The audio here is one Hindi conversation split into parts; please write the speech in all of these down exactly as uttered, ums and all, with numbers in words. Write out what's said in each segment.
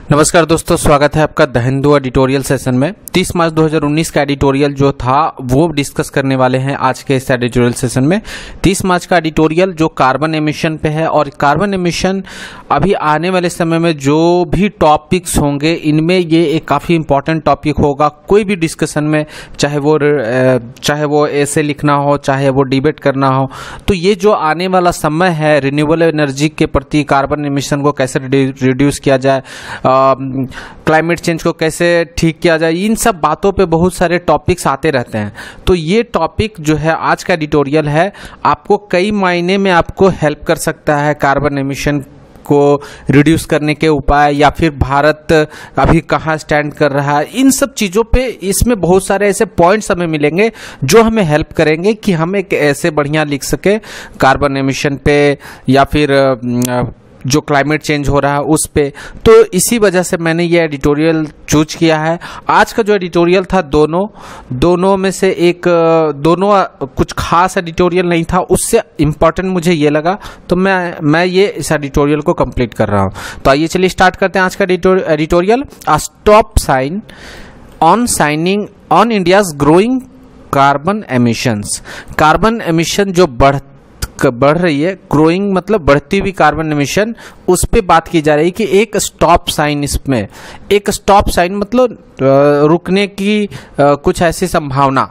नमस्कार दोस्तों, स्वागत है आपका द हिंदू एडिटोरियल सेशन में। तीस मार्च दो हज़ार उन्नीस का एडिटोरियल जो था वो डिस्कस करने वाले हैं आज के इस एडिटोरियल सेशन में। तीस मार्च का एडिटोरियल जो कार्बन एमिशन पे है, और कार्बन एमिशन अभी आने वाले समय में जो भी टॉपिक्स होंगे इनमें ये एक काफ़ी इंपॉर्टेंट टॉपिक होगा। कोई भी डिस्कशन में, चाहे वो चाहे वो ऐसे लिखना हो, चाहे वो डिबेट करना हो, तो ये जो आने वाला समय है रिन्यूएबल एनर्जी के प्रति कार्बन एमिशन को कैसे रिड्यूस किया जाए, क्लाइमेट चेंज को कैसे ठीक किया जाए, इन सब बातों पे बहुत सारे टॉपिक्स आते रहते हैं। तो ये टॉपिक जो है आज का एडिटोरियल है, आपको कई मायने में आपको हेल्प कर सकता है कार्बन एमिशन को रिड्यूस करने के उपाय, या फिर भारत अभी कहाँ स्टैंड कर रहा है, इन सब चीज़ों पे इसमें बहुत सारे ऐसे पॉइंट्स हमें मिलेंगे जो हमें हेल्प करेंगे कि हम एक ऐसे बढ़िया लिख सके कार्बन एमिशन पे, या फिर जो क्लाइमेट चेंज हो रहा है उस पे। तो इसी वजह से मैंने ये एडिटोरियल चूज किया है। आज का जो एडिटोरियल था, दोनों दोनों में से एक दोनों कुछ खास एडिटोरियल नहीं था, उससे इम्पोर्टेंट मुझे ये लगा, तो मैं मैं ये इस एडिटोरियल को कंप्लीट कर रहा हूँ। तो आइए चलिए स्टार्ट करते हैं आज का editorial. A stop sign on signing on India's growing carbon emissions. Carbon emission जो बढ़ बढ़ रही है, ग्रोइंग मतलब बढ़ती हुई कार्बन एमिशन, उस पे बात की जा रही है कि एक स्टॉप साइन, इसमें एक स्टॉप साइन मतलब रुकने की कुछ ऐसी संभावना।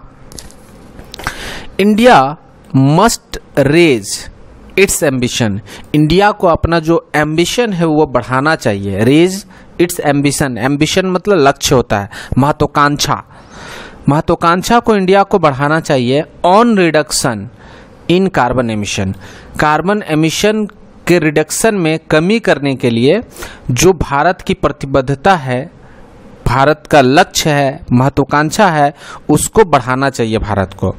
India must raise its ambition. India को अपना जो एम्बिशन है वो बढ़ाना चाहिए। रेज इट्स एम्बिशन, एम्बिशन मतलब लक्ष्य होता है, महत्वाकांक्षा। महत्वाकांक्षा को इंडिया को बढ़ाना चाहिए on reduction in carbon emission. Carbon emission के रिडक्शन में कमी करने के लिए जो भारत की प्रतिबद्धता है, भारत का लक्ष्य है, महत्वाकांक्षा है, उसको बढ़ाना चाहिए भारत को।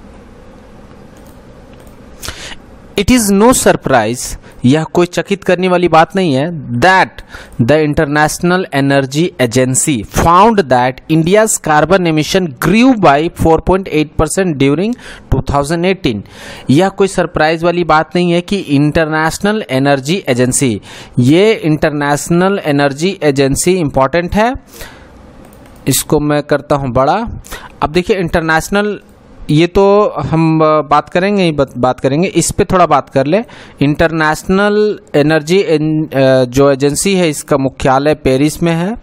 इट इज नो सरप्राइज, यह कोई चकित करने वाली बात नहीं है, that the International Energy Agency found that India's carbon emission grew by four point eight percent during two thousand eighteen. यह कोई सरप्राइज वाली बात नहीं है कि इंटरनेशनल एनर्जी एजेंसी, ये इंटरनेशनल एनर्जी एजेंसी इंपॉर्टेंट है, इसको मैं करता हूं बड़ा। अब देखिए इंटरनेशनल, ये तो हम बात करेंगे ही बात करेंगे, इस पे थोड़ा बात कर ले। इंटरनेशनल एनर्जी जो एजेंसी है, इसका मुख्यालय पेरिस में है,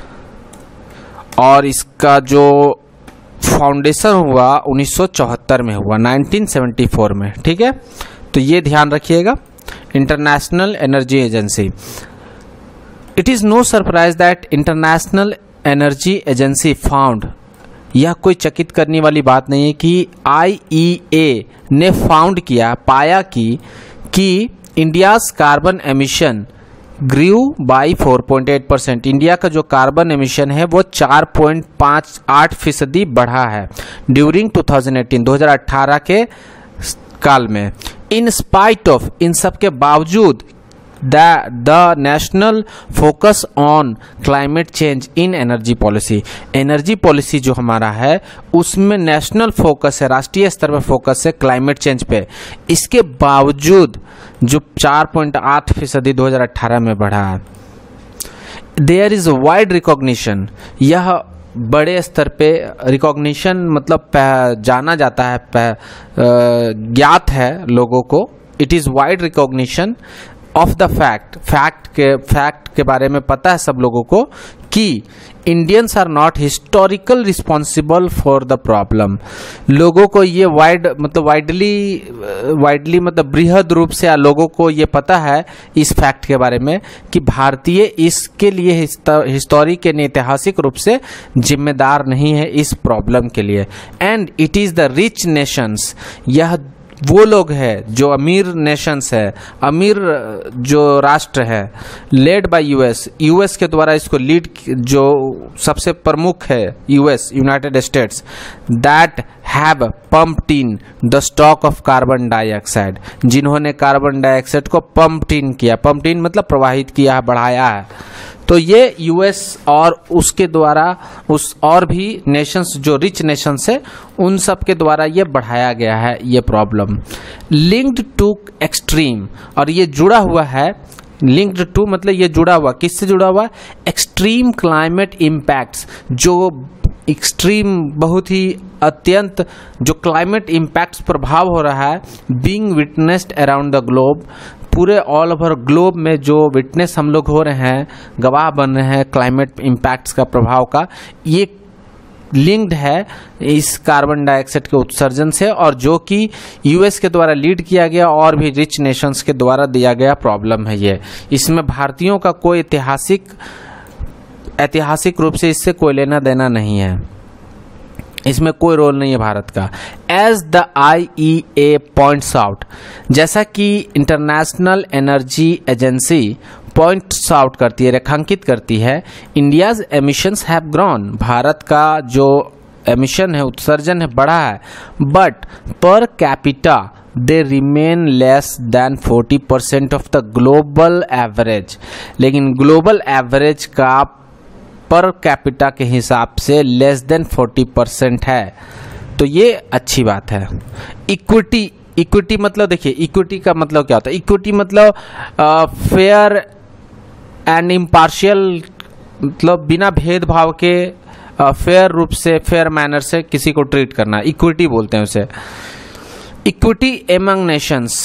और इसका जो फाउंडेशन हुआ उन्नीस सौ चौहत्तर में हुआ, उन्नीस सौ चौहत्तर में। ठीक है, तो ये ध्यान रखिएगा, International Energy Agency. It is no surprise that International Energy Agency found, यह कोई चकित करने वाली बात नहीं है कि आई ई ए ने फाउंड किया, पाया कि कि India's carbon emission grew by four point eight percent. India का जो कार्बन एमिशन है वो चार पॉइंट पाँच आठ फीसदी बढ़ा है ड्यूरिंग टू थाउजेंड एटीन, दो हज़ार अठारह के काल में। इन स्पाइट ऑफ, इन सब के बावजूद, the the national focus on climate change in energy policy. Energy policy जो हमारा है उसमें नेशनल फोकस है, राष्ट्रीय स्तर पर फोकस है क्लाइमेट चेंज पे। इसके बावजूद जो चार पॉइंट आठ फीसदी दो हज़ार अठारह में बढ़ा है, देयर इज वाइड रिकॉग्निशन, यह बड़े स्तर पे रिकॉग्निशन मतलब जाना जाता है, ज्ञात है लोगों को। It is wide recognition of the fact, fact के फैक्ट के बारे में पता है सब लोगों को कि Indians are not historical responsible for the problem. लोगों को ये वाइड मतलब वाइडली वाइडली मतलब बृहद रूप से लोगों को ये पता है इस फैक्ट के बारे में कि भारतीय इसके लिए हिस्टोरिक यानी ऐतिहासिक रूप से जिम्मेदार नहीं है इस प्रॉब्लम के लिए। And it is the rich nations, यह वो लोग हैं जो अमीर नेशंस है, अमीर जो राष्ट्र है, लेड बाय यूएस, यूएस के द्वारा इसको लीड, जो सबसे प्रमुख है US, United States, that have pumped in the stock of carbon dioxide, जिन्होंने कार्बन डाइऑक्साइड को पम्प्ड इन किया, पम्प्ड इन मतलब प्रवाहित किया है, बढ़ाया है। तो ये यूएस और उसके द्वारा उस और भी नेशंस जो रिच नेशंस है उन सब के द्वारा ये बढ़ाया गया है ये प्रॉब्लम। लिंक्ड टू एक्सट्रीम, और ये जुड़ा हुआ है लिंक्ड टू मतलब ये जुड़ा हुआ, किससे जुड़ा हुआ? एक्सट्रीम क्लाइमेट इम्पैक्ट्स, जो एक्सट्रीम बहुत ही अत्यंत जो क्लाइमेट इम्पैक्ट्स प्रभाव हो रहा है, being witnessed around the globe, पूरे ऑल ओवर ग्लोब में जो विटनेस हम लोग हो रहे हैं, गवाह बन रहे हैं क्लाइमेट इम्पैक्ट्स का प्रभाव का, ये लिंक्ड है इस कार्बन डाइऑक्साइड के उत्सर्जन से, और जो कि यूएस के द्वारा लीड किया गया और भी रिच नेशंस के द्वारा दिया गया प्रॉब्लम है ये। इसमें भारतीयों का कोई ऐतिहासिक ऐतिहासिक रूप से इससे कोई लेना देना नहीं है, इसमें कोई रोल नहीं है भारत का। As the I E A points out, जैसा कि International Energy Agency points out करती है, रेखांकित करती है, India's emissions have grown, Bharat का जो एमिशन है, उत्सर्जन है, बढ़ा है, but per capita they remain less than forty percent of the global average, लेकिन ग्लोबल एवरेज का पर कैपिटा के हिसाब से लेस देन फोर्टी परसेंट है, तो ये अच्छी बात है। इक्विटी, इक्विटी मतलब देखिए, इक्विटी का मतलब क्या होता है? इक्विटी मतलब फेयर एंड इम्पार्शियल, मतलब बिना भेदभाव के फेयर रूप से, फेयर मैनर से किसी को ट्रीट करना, इक्विटी बोलते हैं उसे। इक्विटी एमंग नेशंस,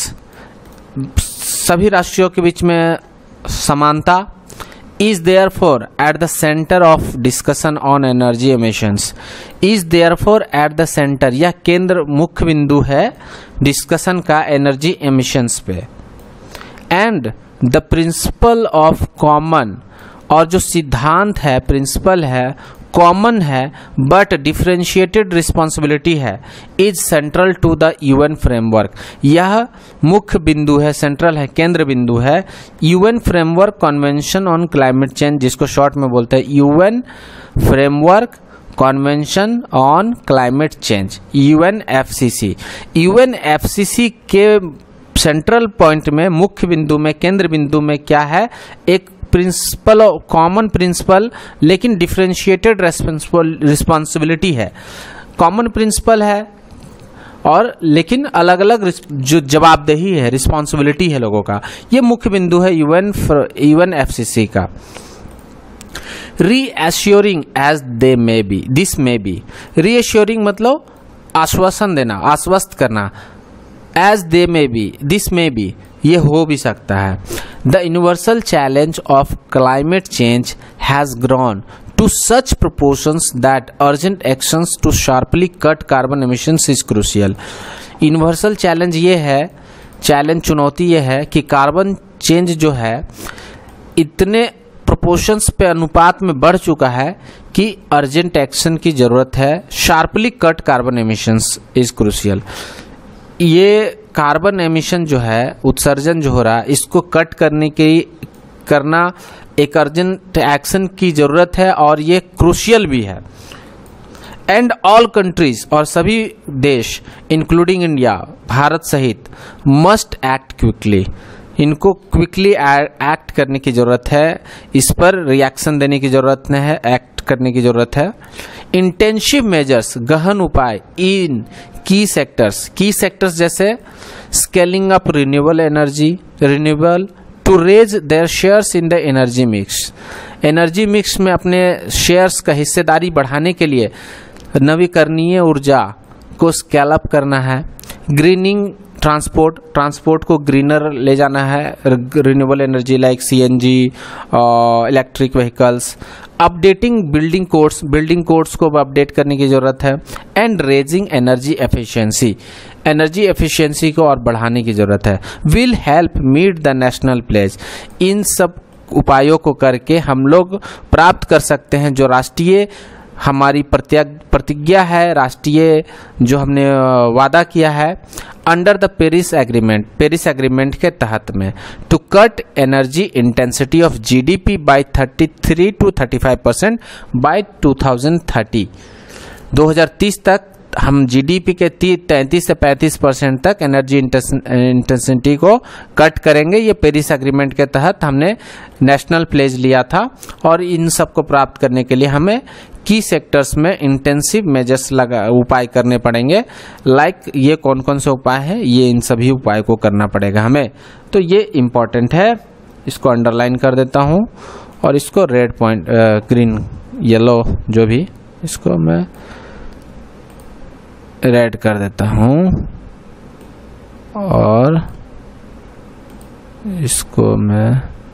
सभी राष्ट्रों के बीच में समानता, is therefore at the center of discussion on energy emissions, is therefore at the center, यह केंद्र मुख्य बिंदु है डिस्कशन का एनर्जी एमिशंस पे। And the principle of common, और जो सिद्धांत है, प्रिंसिपल है, कॉमन है बट डिफरेंशिएटेड रिस्पॉन्सिबिलिटी है, is central to the UN framework, यह मुख्य बिंदु है, सेंट्रल है, केंद्र बिंदु है UN framework convention on climate change, जिसको शॉर्ट में बोलते हैं UN framework convention on climate change, UNFCC. UNFCC के सेंट्रल पॉइंट में, मुख्य बिंदु में, केंद्र बिंदु में क्या है? एक प्रिंसिपल, कॉमन प्रिंसिपल, लेकिन डिफरेंशिएटेड रिस्पॉन्सिबिलिटी है। कॉमन प्रिंसिपल है और लेकिन अलग अलग जो जवाबदेही है, रिस्पॉन्सिबिलिटी है लोगों का, ये मुख्य बिंदु है यूएन यूएनएफसीसी का। Reassuring as they may be, this may be, reassuring मतलब आश्वासन देना, आश्वस्त करना, as they may be, this may be, ये हो भी सकता है। The universal challenge of climate change has grown to such proportions that urgent actions to sharply cut carbon emissions is crucial. Universal challenge ये है, चैलेंज चुनौती ये है कि कार्बन चेंज जो है इतने प्रोपोर्शंस पे, अनुपात में बढ़ चुका है कि अर्जेंट एक्शन की जरूरत है। Sharply cut carbon emissions is crucial, ये कार्बन एमिशन जो है, उत्सर्जन जो हो रहा है, इसको कट करने की करना एक अर्जेंट एक्शन की जरूरत है और ये क्रूशियल भी है। एंड ऑल कंट्रीज, और सभी देश इंक्लूडिंग इंडिया, भारत सहित, मस्ट एक्ट क्विकली, इनको क्विकली एक्ट करने की जरूरत है, इस पर रिएक्शन देने की जरूरत है, एक्ट करने की जरूरत है। इंटेंसिव मेजर्स, गहन उपाय, इन की सेक्टर्स, की सेक्टर्स जैसे scaling up renewable energy, renewable to raise their shares in the energy mix, energy mix में अपने शेयर्स का हिस्सेदारी बढ़ाने के लिए नवीकरणीय ऊर्जा को स्केल अप करना है। ग्रीनिंग ट्रांसपोर्ट, ट्रांसपोर्ट को ग्रीनर ले जाना है, renewable energy like CNG, electric vehicles. Updating building codes, building codes को अपडेट करने की जरूरत है। And raising energy efficiency, energy efficiency को और बढ़ाने की जरूरत है। Will help meet the national pledge, इन सब उपायों को करके हम लोग प्राप्त कर सकते हैं जो राष्ट्रीय हमारी प्रतिज्ञा है, राष्ट्रीय जो हमने वादा किया है under the Paris Agreement, Paris Agreement के तहत में, to cut energy intensity of GDP by thirty three to thirty five percent by two thousand thirty. दो हज़ार तीस तक हम जीडीपी के तैंतीस से पैंतीस परसेंट तक एनर्जी इंटेंसिटी को कट करेंगे। ये पेरिस एग्रीमेंट के तहत हमने नेशनल प्लेज लिया था और इन सब को प्राप्त करने के लिए हमें की सेक्टर्स में इंटेंसिव मेजर्स लगा उपाय करने पड़ेंगे। लाइक ये कौन कौन से उपाय हैं, ये इन सभी उपाय को करना पड़ेगा हमें, तो ये इम्पॉर्टेंट है। इसको अंडरलाइन कर देता हूँ और इसको रेड पॉइंट ग्रीन येलो जो भी, इसको मैं रेड कर देता हूँ और इसको मैं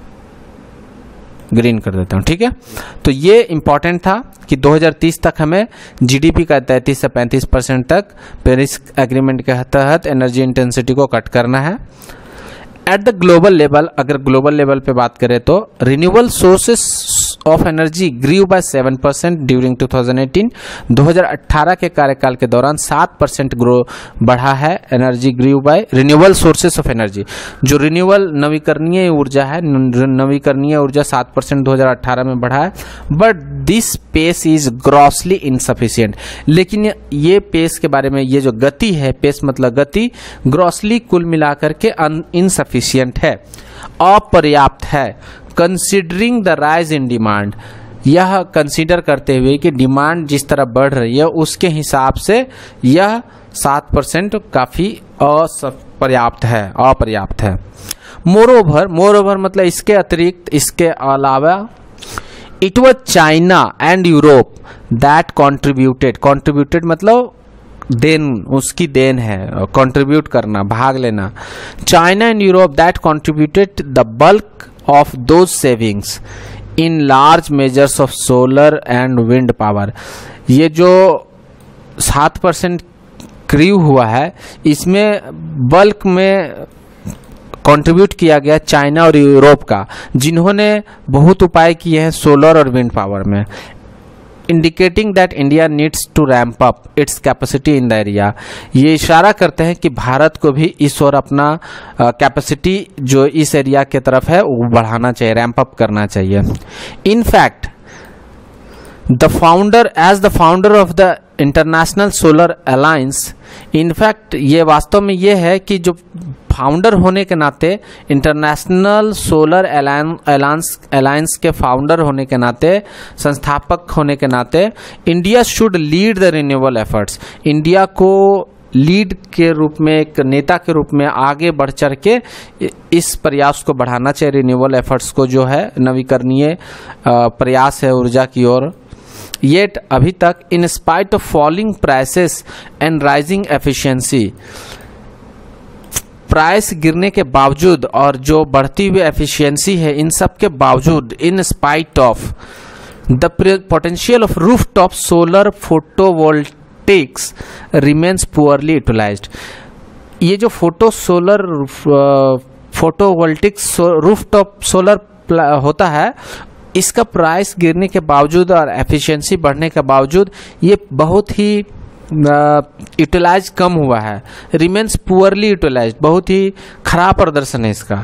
ग्रीन कर देता हूँ। ठीक है, तो ये इंपॉर्टेंट था कि दो हज़ार तीस तक हमें जीडीपी का तैंतीस से पैंतीस परसेंट तक पेरिस एग्रीमेंट के तहत एनर्जी इंटेंसिटी को कट करना है। एट द ग्लोबल लेवल, अगर ग्लोबल लेवल पे बात करें तो renewable sources of energy grew by seven percent during two thousand eighteen. दो हज़ार अठारह के कार्यकाल के दौरान सात परसेंट ग्रो बढ़ा है energy grew by renewable sources of energy. जो रिन्यूएबल नवीकरणीय ऊर्जा है, नवीकरणीय ऊर्जा सात परसेंट दो हज़ार अठारह में बढ़ा है, but this pace is grossly insufficient. लेकिन ये पेस के बारे में, ये जो गति है, पेस मतलब गति, ग्रॉसली कुल मिलाकर के इनसफिशिएंट है, अपर्याप्त है। Considering the rise in demand, यह कंसीडर करते हुए कि डिमांड जिस तरह बढ़ रही है उसके हिसाब से यह सात परसेंट काफी अपर्याप्त है, अपर्याप्त है। मोरओवर, मोरओवर मतलब इसके अतिरिक्त, इसके अलावा, it was China and Europe that contributed, contributed मतलब देन, उसकी देन है, कंट्रीब्यूट करना, भाग लेना। China and Europe that contributed the bulk of those savings in large measures of solar and wind power. ये जो सात परसेंट क्रीव हुआ है, इसमें बल्क में कंट्रीब्यूट किया गया चाइना और यूरोप का, जिन्होंने बहुत उपाय किए हैं सोलर और विंड पावर में। Indicating that India needs to ramp up its capacity in the area. ये इशारा करते हैं कि भारत को भी इस ओर अपना कैपेसिटी uh, जो इस एरिया के तरफ है वो बढ़ाना चाहिए, रैम्प अप करना चाहिए। In fact the founder, as the founder of the International Solar Alliance, in fact ये वास्तव में ये है कि जो फाउंडर होने के नाते, इंटरनेशनल सोलर अलायंस अलायंस के फाउंडर होने के नाते, संस्थापक होने के नाते, India should lead the renewable efforts. India को लीड के रूप में, एक नेता के रूप में आगे बढ़ चढ़ के इस प्रयास को बढ़ाना चाहिए, रिन्यूएबल एफर्ट्स को, जो है नवीकरणीय प्रयास है ऊर्जा की ओर। येट अभी तक, in spite of falling prices and rising efficiency, price गिरने के बावजूद और जो बढ़ती हुई एफिशिएंसी है, इन सब के बावजूद, in spite of the potential of rooftop solar photovoltaics remains poorly utilised. ये जो photo solar photovoltaics rooftop solar होता है, इसका प्राइस गिरने के बावजूद और एफिशिएंसी बढ़ने के बावजूद ये बहुत ही यूटिलाइज कम हुआ है, रिमेन्स पुअरली यूटिलाइज, बहुत ही खराब प्रदर्शन है इसका।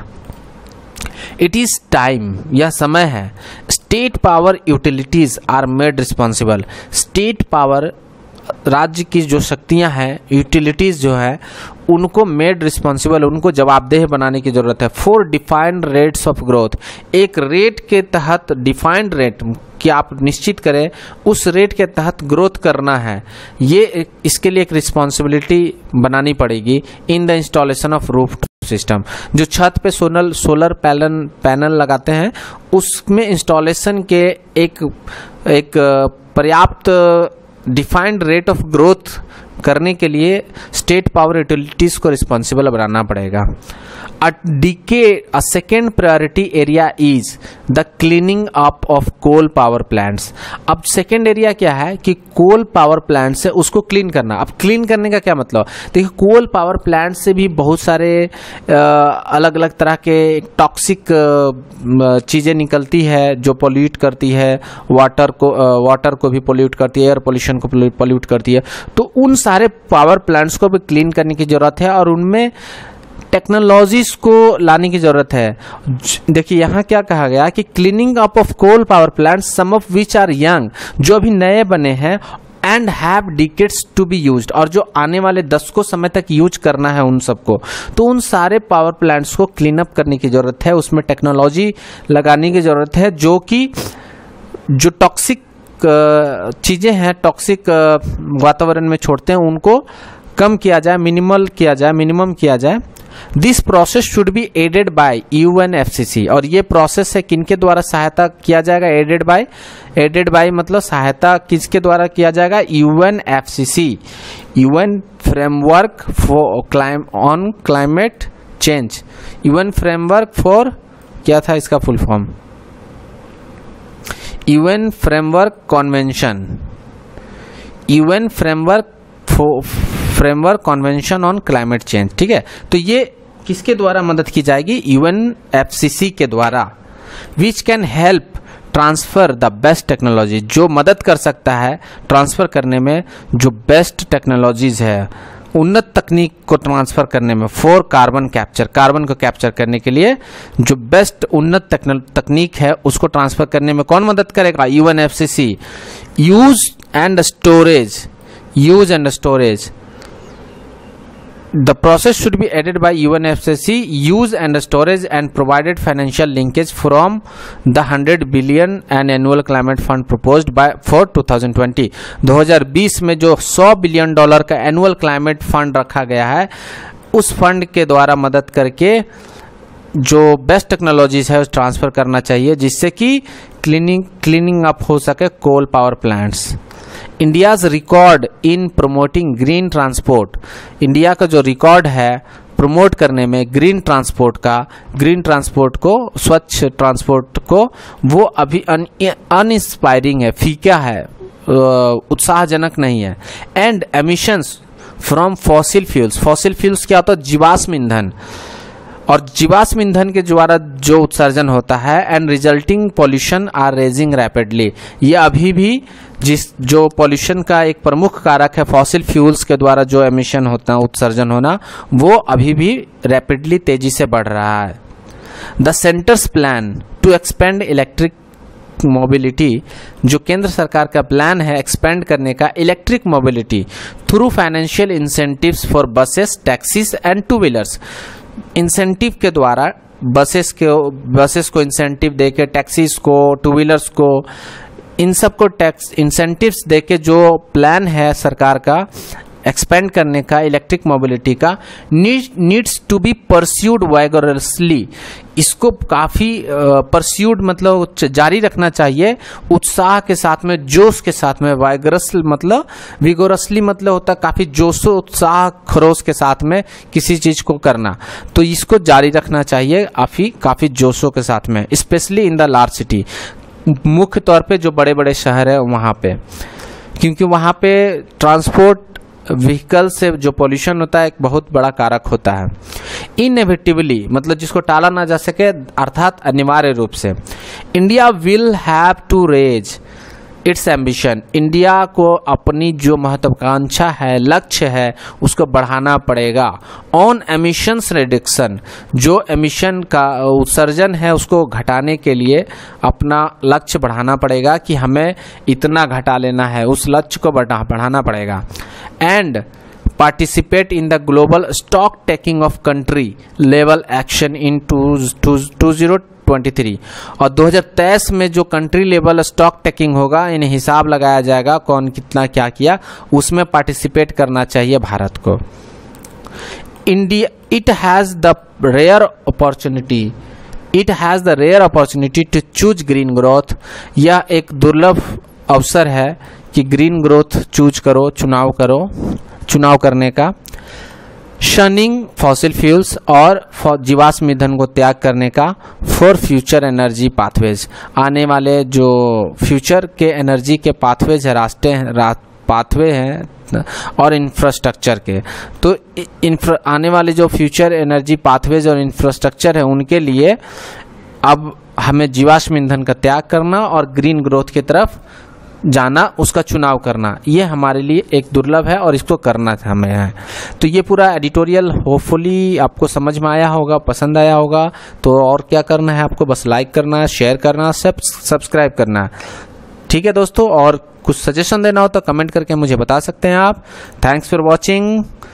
इट इज टाइम, यह समय है, state power utilities are made responsible. State power, राज्य की जो शक्तियां हैं, यूटिलिटीज जो है, उनको मेड रिस्पॉन्सिबल, उनको जवाबदेह बनाने की जरूरत है। For defined rates of growth, एक रेट के तहत, डिफाइंड रेट कि आप निश्चित करें उस रेट के तहत ग्रोथ करना है, ये इसके लिए एक रिस्पॉन्सिबिलिटी बनानी पड़ेगी। In the installation of roof system, जो छत पे सोलर सोलर पैनल पैनल लगाते हैं, उसमें इंस्टॉलेशन के एक एक पर्याप्त डिफाइंड रेट ऑफ ग्रोथ करने के लिए स्टेट पावर यूटिलिटीज को रिस्पॉन्सिबल बनाना पड़ेगा। A decade a second priority area is the cleaning up of coal power plants. अब सेकेंड एरिया क्या है कि कोल पावर प्लांट से उसको क्लीन करना। अब क्लीन करने का क्या मतलब, देखिए कोल पावर प्लांट से भी बहुत सारे अलग अलग तरह के टॉक्सिक चीज़ें निकलती है जो पोल्यूट करती है, वाटर को वाटर को भी पोल्यूट करती है, एयर पोल्यूशन को पोल्यूट करती है। तो उन सारे पावर प्लांट्स को भी क्लीन करने की जरूरत है और उनमें टेक्नोलॉजीज को लाने की जरूरत है। देखिए यहाँ क्या कहा गया कि cleaning up of coal power plants, some of which are young, जो अभी नए बने हैं, and have decades to be used, और जो आने वाले दशकों समय तक यूज करना है उन सबको, तो उन सारे पावर प्लांट्स को क्लीन अप करने की जरूरत है, उसमें टेक्नोलॉजी लगाने की जरूरत है, जो कि जो टॉक्सिक चीजें हैं, टॉक्सिक वातावरण में छोड़ते हैं, उनको कम किया जाए, मिनिमल किया जाए, मिनिमम किया जाए। This process should be aided by UNFCC, और ये प्रोसेस है किनके द्वारा सहायता किया जाएगा? एडेड बाय, एडेड बाय मतलब सहायता किसके द्वारा किया जाएगा? UNFCC, UN framework for climate on climate change. UN framework for, क्या था इसका full form? UN framework convention, UN framework framework convention on climate change. ठीक है, तो ये किसके द्वारा मदद की जाएगी? यूएनएफसीसी के द्वारा। Which can help transfer the best technology, जो मदद कर सकता है ट्रांसफर करने में जो बेस्ट टेक्नोलॉजीज है, उन्नत तकनीक को ट्रांसफर करने में, फॉर कार्बन कैप्चर, कार्बन को कैप्चर करने के लिए जो बेस्ट उन्नत तकनीक है उसको ट्रांसफर करने में कौन मदद करेगा? UNFCCC. Use and storage, use and storage, the process should be aided by U N F C C use and storage and provided financial linkage from the one hundred billion and annual climate fund proposed by for twenty twenty। दो हज़ार बीस में जो सौ बिलियन डॉलर का एनुअल क्लाइमेट फंड रखा गया है, उस फंड के द्वारा मदद करके जो बेस्ट टेक्नोलॉजीज है उस ट्रांसफर करना चाहिए, जिससे कि क्लीनिंग क्लीनिंग अप हो सके coal power plants. India's record in promoting green transport, India का जो रिकॉर्ड है प्रमोट करने में ग्रीन ट्रांसपोर्ट का, ग्रीन ट्रांसपोर्ट को, स्वच्छ ट्रांसपोर्ट को, वो अभी अनइंस्पायरिंग है, फीका है, उत्साहजनक नहीं है। And emissions from fossil fuels, fossil fuels क्या होता है? जीवाश्म ईंधन, और जीवाश्म ईंधन के द्वारा जो उत्सर्जन होता है, and resulting pollution are raising rapidly, ये अभी भी जिस जो पॉल्यूशन का एक प्रमुख कारक है फॉसिल फ्यूल्स के द्वारा जो एमिशन होता है, उत्सर्जन होना, वो अभी भी रैपिडली तेजी से बढ़ रहा है। The centre's plan to expand electric mobility, जो केंद्र सरकार का प्लान है एक्सपेंड करने का electric mobility through financial incentives for buses, taxis and two wheelers, incentive के द्वारा बसेस के बसेस को इंसेंटिव देके, टैक्सीज को, टू व्हीलर्स को, इन सब को टैक्स इंसेंटिव्स देके जो प्लान है सरकार का एक्सपेंड करने का इलेक्ट्रिक मोबिलिटी का, needs to be pursued vigorously, इसको काफ़ी परस्यूड मतलब जारी रखना चाहिए उत्साह के साथ में, जोश के साथ में। वाइगरस मतलब विगोरसली मतलब होता है काफ़ी जोशो उत्साह खरोश के साथ में किसी चीज़ को करना, तो इसको जारी रखना चाहिए काफ़ी काफ़ी जोशों के साथ में, specially in the large city, मुख्य तौर पे जो बड़े बड़े शहर है वहाँ पे, क्योंकि वहाँ पे ट्रांसपोर्ट व्हीकल से जो पोल्यूशन होता है एक बहुत बड़ा कारक होता है। इनएविटेबली मतलब जिसको टाला ना जा सके, अर्थात अनिवार्य रूप से। India will have to raise its ambition, India को अपनी जो महत्वाकांक्षा है, लक्ष्य है, उसको बढ़ाना पड़ेगा। ऑन एमिशंस रिडक्शन, जो एमिशन का उत्सर्जन है उसको घटाने के लिए अपना लक्ष्य बढ़ाना पड़ेगा कि हमें इतना घटा लेना है, उस लक्ष्य को बढ़ा बढ़ाना पड़ेगा। And participate in the global stock taking of country level action in two two zero twenty three, और दो हज़ार तेईस में जो कंट्री लेवल स्टॉक टेकिंग होगा, इन हिसाब लगाया जाएगा कौन कितना क्या किया, उसमें पार्टिसिपेट करना चाहिए भारत को। India it has the rare opportunity it has the rare opportunity to choose green growth, यह एक दुर्लभ अवसर है कि ग्रीन ग्रोथ चूज करो, चुनाव करो, चुनाव करने का। शनिंग फॉसिल फ्यूल्स, और जीवाश्म ईंधन को त्याग करने का। फॉर फ्यूचर एनर्जी पाथवेज, आने वाले जो फ्यूचर के एनर्जी के पाथवेज है, रास्ते रा, पाथवे हैं और इंफ्रास्ट्रक्चर के, तो इंफ्रा आने वाले जो फ्यूचर एनर्जी पाथवेज और इंफ्रास्ट्रक्चर है उनके लिए अब हमें जीवाश्म ईंधन का त्याग करना और ग्रीन ग्रोथ की तरफ जाना, उसका चुनाव करना, ये हमारे लिए एक दुर्लभ है और इसको करना हमें है। तो ये पूरा एडिटोरियल होपफुली आपको समझ में आया होगा, पसंद आया होगा। तो और क्या करना है आपको, बस लाइक करना है, शेयर करना, सब सब्सक्राइब करना है। ठीक है दोस्तों, और कुछ सजेशन देना हो तो कमेंट करके मुझे बता सकते हैं आप। Thanks for watching.